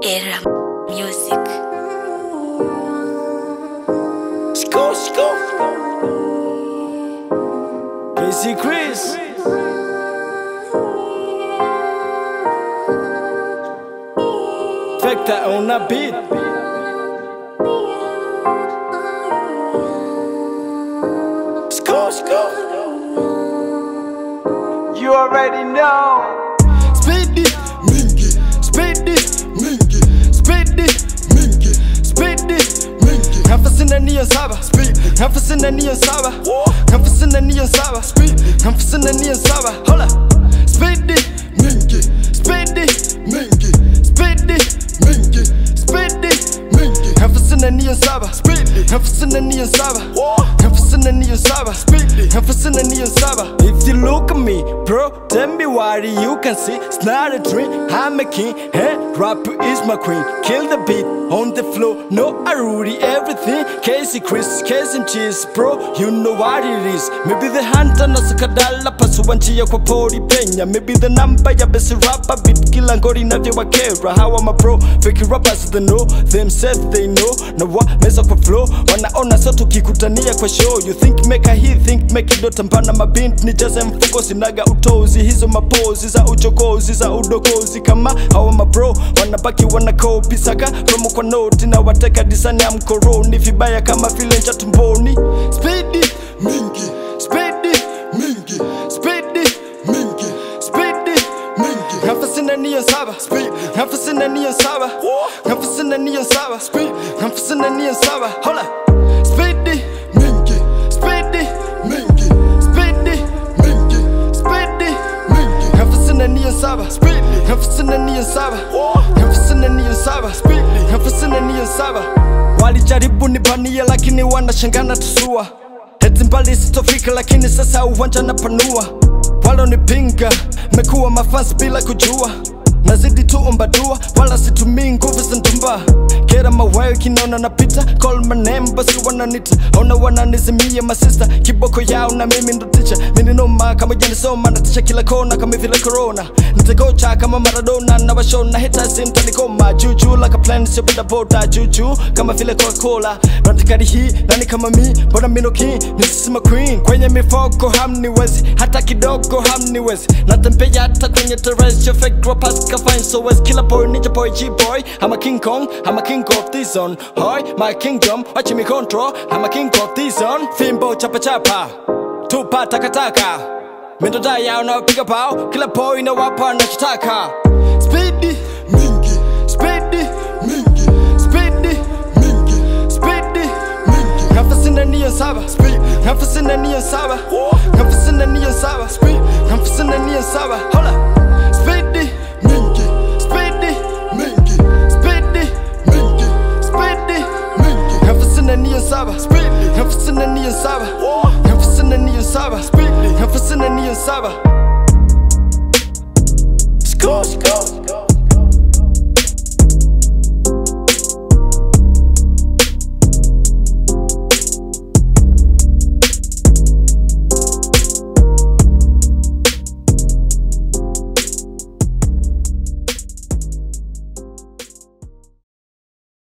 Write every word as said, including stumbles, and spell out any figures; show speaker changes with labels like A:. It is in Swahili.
A: Era music.
B: Sco, sco. Casey Chris. Factor on a beat. Sco, sco. You already know. Speedy,
C: Mingi,
B: speedy,
C: Mingi,
B: speedy,
C: Mingi,
B: speedy.
C: Mingi,
B: Emphasis in the saba.
C: Speedy,
B: Emphasis in the saba. Emphasis in the saba.
C: Speedy,
B: Emphasis in the saba. Hold up. Speedy,
C: Mingi,
B: speedy,
C: Mingi,
B: speedy,
C: Mingi,
B: speedy.
C: Mingi,
B: Emphasis in the saba.
C: Speedy,
B: Emphasis in the saba.
C: Whoa.
B: Emphasis in the saba.
C: Speedy,
B: Emphasis in the saba. If you look at me, bro, tell me what you can see. It's not a dream. I'm a king. Hey, rapper is my queen. Kill the beat on the floor. No, I Rudy everything. Casey Chris, Casey and cheese, bro. You know what it is. Maybe the hunter no sakadala pasuwanchi ya kwa pori penya. Maybe the number ya best rapper beat kila ngori na vya wakera. How am I bro? Fake rappers they know themselves they know. Na wa meza kwa flow. Wanaona so tukikutania kwa show. You think make a hit, think make it dot mpana mabint ni jaze mfuko sinaga utozi. Hizo mapozi za uchokozi za udokozi kama hawa mabro wanabaki wanakopi saka promo kwa noti na wateka disani ya mkoroni vibaya kama vile ncha tumboni. Speedy,
C: Mingi,
B: speedy,
C: Mingi,
B: speedy,
C: Mingi,
B: speedy.
C: Mingi,
B: Emphasis in the saba.
C: Speedy,
B: Emphasis in the saba. Emphasis in the saba.
C: Speedy,
B: Emphasis in the saba. Hold up. Speedy,
C: Mingi,
B: speedy,
C: Mingi,
B: speedy,
C: Mingi,
B: speedy.
C: Mingi,
B: Emphasis in the saba.
C: Speedy,
B: Emphasis in the saba.
C: Whoa.
B: Emphasis in the saba.
C: Speedy,
B: Emphasis in the saba. Walijaribu nibania lakini wanashangana tusua. Eti mbali sitofika lakini sasa uwanja napanua. Walonipinga mekuwa mafans bila kujua. Nazidi tu omba dua wala situmii nguvu za ndumba. Kera mawayo kinaona napita call my name basi wananita. Ona wananizimia masista kiboko yao na mimi ndo teacher. Mimi noma kama janisoma natisha kila kona kama vile corona. Nitagocha kama Maradona na washona hita simtanikoma. Juju like a plan sio bila boda juju kama vile Coca-Cola. Natikari hii nani kama mi bora mino king nisima queen. Kwenye mifoko hamniwezi hata kidogo hamniwezi. Natembea hata kwenye terrace fake rappers fine so as killer boy ninja boy G boy. I'm a king kong, I'm a king of this zone. Hoy, my kingdom, watch me control. I'm a king of this zone. Fimbo chapa chapa, tupa taka taka. Mendo daya unapiga pao, killer boy na wapa nachotaka. Speedy,
C: Mingi,
B: speedy,
C: Mingi,
B: speedy,
C: Mingi,
B: speedy.
C: Mingi,
B: Emphasis in the saba.
C: Speedy,
B: Emphasis in the saba.
C: Whoa.
B: Emphasis in the saba.
C: Speedy,
B: Emphasis in the saba. Hold up. Speedy,
C: Mingi,
B: speedy,
C: Mingi,
B: speedy,
C: Mingi,
B: speedy.
C: Mingi,
B: Emphasis in the saba.
C: Speedy,
B: Emphasis in the saba.
C: Whoa.
B: Emphasis in the saba.
C: Speedy,
B: Emphasis in the saba.
C: Sco, sco.